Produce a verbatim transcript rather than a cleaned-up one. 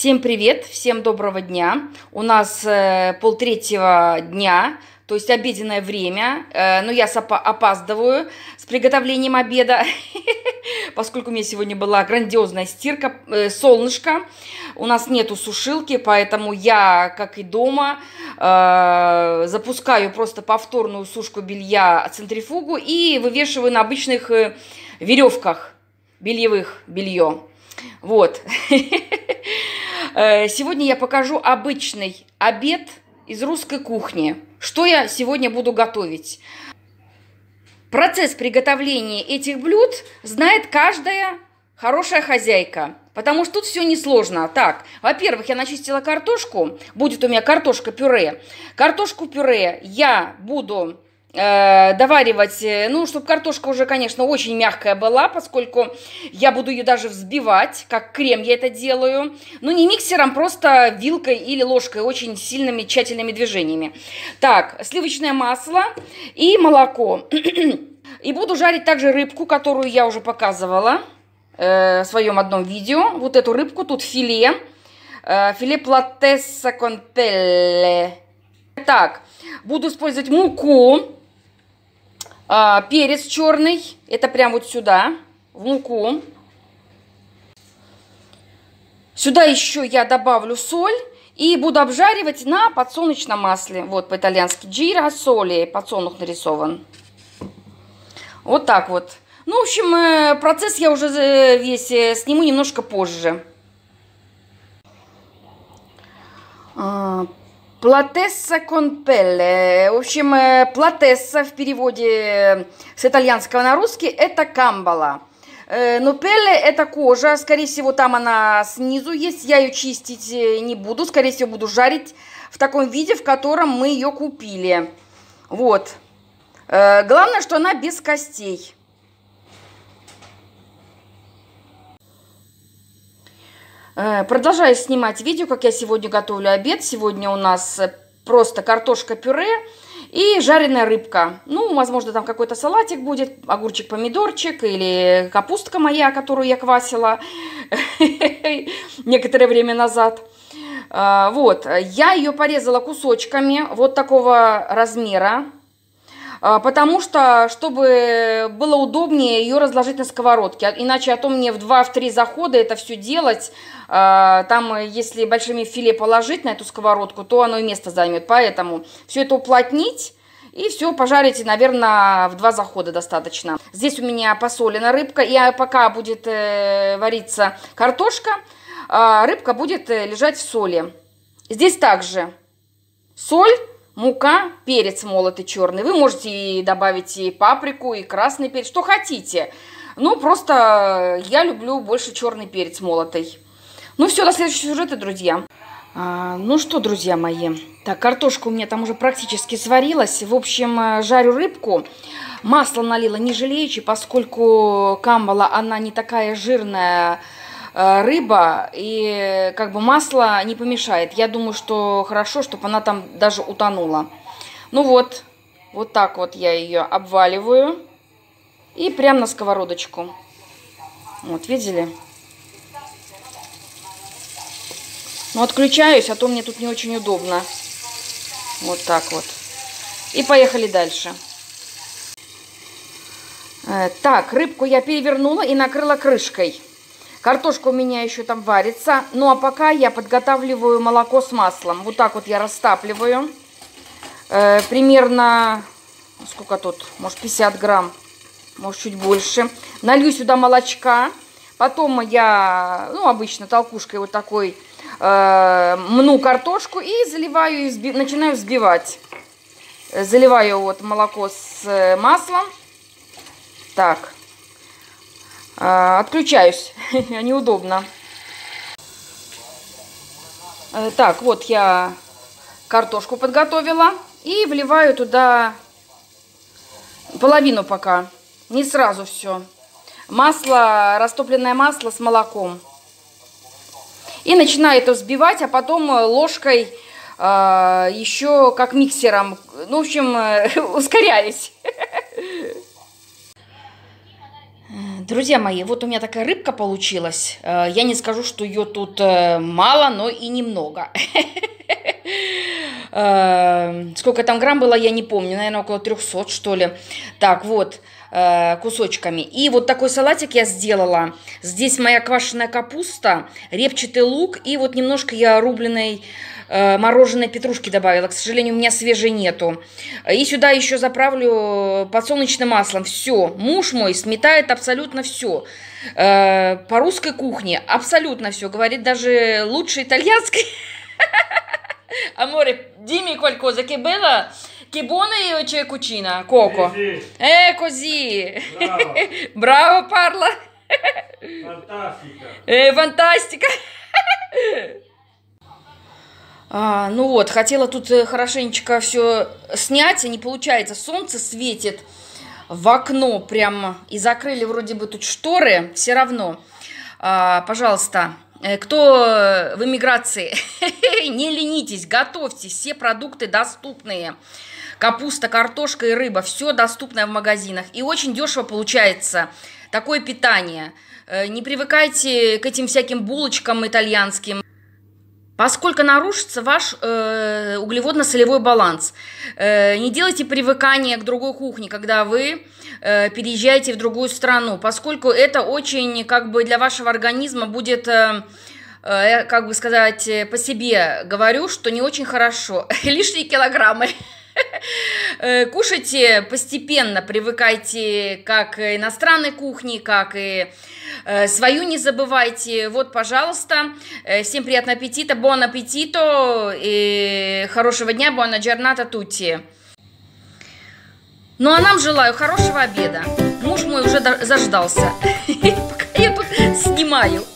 Всем привет, всем доброго дня. У нас э, полтретьего дня, то есть обеденное время, э, но я опаздываю с приготовлением обеда, поскольку у меня сегодня была грандиозная стирка, э, солнышко, у нас нету сушилки, поэтому я, как и дома, э, запускаю просто повторную сушку белья, центрифугу и вывешиваю на обычных э, веревках бельевых белье. Вот. Сегодня я покажу обычный обед из русской кухни. Что я сегодня буду готовить? Процесс приготовления этих блюд знает каждая хорошая хозяйка, потому что тут все несложно. Так, во-первых, я начистила картошку. Будет у меня картошка-пюре. Картошку-пюре я буду доваривать, ну, чтобы картошка уже, конечно, очень мягкая была, поскольку я буду ее даже взбивать, как крем я это делаю, но не миксером, просто вилкой или ложкой, очень сильными, тщательными движениями. Так, сливочное масло и молоко. И буду жарить также рыбку, которую я уже показывала э, в своем одном видео. Вот эту рыбку, тут филе, э, филе платесса кон пелле. Так, буду использовать муку. А, перец черный, это прям вот сюда, в муку. Сюда еще я добавлю соль и буду обжаривать на подсолнечном масле. Вот по-итальянски джира соли, подсолнух нарисован. Вот так вот. Ну, в общем, процесс я уже весь сниму немножко позже. Платесса кон пелле. В общем, платесса в переводе с итальянского на русский это камбала. Но пелле это кожа. Скорее всего, там она снизу есть. Я ее чистить не буду. Скорее всего, буду жарить в таком виде, в котором мы ее купили. Вот. Главное, что она без костей. Продолжаю снимать видео, как я сегодня готовлю обед. Сегодня у нас просто картошка-пюре и жареная рыбка. Ну, возможно, там какой-то салатик будет, огурчик, помидорчик или капустка моя, которую я квасила некоторое время назад. Вот, я ее порезала кусочками вот такого размера. Потому что, чтобы было удобнее ее разложить на сковородке. Иначе а то мне в два-три захода это все делать. Там, если большими филе положить на эту сковородку, то оно и место займет. Поэтому все это уплотнить и все пожарить, наверное, в два захода достаточно. Здесь у меня посолена рыбка. И пока будет вариться картошка, рыбка будет лежать в соли. Здесь также соль, мука, перец молотый черный. Вы можете и добавить и паприку, и красный перец, что хотите. Ну, просто я люблю больше черный перец молотый. Ну, все, до следующего сюжета, друзья. А, ну что, друзья мои. Так, картошка у меня там уже практически сварилась. В общем, жарю рыбку. Масло налила не жалеючи, поскольку камбала, она не такая жирная рыба, и как бы масло не помешает. Я думаю, что хорошо, чтобы она там даже утонула. Ну вот, вот так вот я ее обваливаю. И прям на сковородочку. Вот, видели? Ну, отключаюсь, а то мне тут не очень удобно. Вот так вот. И поехали дальше. Так, рыбку я перевернула и накрыла крышкой. Картошка у меня еще там варится. Ну, а пока я подготавливаю молоко с маслом. Вот так вот я растапливаю. Э, примерно, сколько тут? Может, пятьдесят грамм. Может, чуть больше. Налью сюда молочка. Потом я, ну, обычно толкушкой вот такой э, мну картошку и заливаю, и взби... начинаю взбивать. Заливаю вот молоко с маслом. Так. Отключаюсь, неудобно. Так, вот я картошку подготовила и вливаю туда половину пока, не сразу все. Масло, растопленное масло с молоком. И начинаю это взбивать, а потом ложкой э, еще как миксером, ну, в общем, ускоряюсь. Друзья мои, вот у меня такая рыбка получилась. Я не скажу, что ее тут мало, но и немного. Сколько там грамм было, я не помню. Наверное, около трехсот, что ли. Так, вот, кусочками. И вот такой салатик я сделала. Здесь моя квашеная капуста, репчатый лук. И вот немножко я рубленой мороженой петрушки добавила. К сожалению, у меня свежей нету. И сюда еще заправлю подсолнечным маслом. Все. Муж мой сметает абсолютно все. По русской кухне абсолютно все. Говорит, даже лучше итальянской. Amore, dimmi qualcosa, che bella, che buona c'è cucina, Coco. Sì, sì. Eh, così. Brava. Bravo, parla. Fantastica. Eh, фантастика. А, ну вот, хотела тут хорошенечко все снять, а не получается. Солнце светит в окно прямо, и закрыли вроде бы тут шторы, все равно. А, пожалуйста, кто в эмиграции, не ленитесь, готовьте, все продукты доступные. Капуста, картошка и рыба, все доступное в магазинах. И очень дешево получается такое питание. Не привыкайте к этим всяким булочкам итальянским, поскольку нарушится ваш э, углеводно-солевой баланс. Э, не делайте привыкания к другой кухне, когда вы э, переезжаете в другую страну, поскольку это очень, как бы, для вашего организма будет, э, э, как бы сказать, по себе говорю, что не очень хорошо. Лишние килограммы. Кушайте постепенно, привыкайте как к иностранной кухне, как и свою не забывайте. Вот, пожалуйста. Всем приятного аппетита, buon appetito и хорошего дня, buona giornata tutti. Ну, а нам желаю хорошего обеда. Муж мой уже заждался, пока я тут снимаю.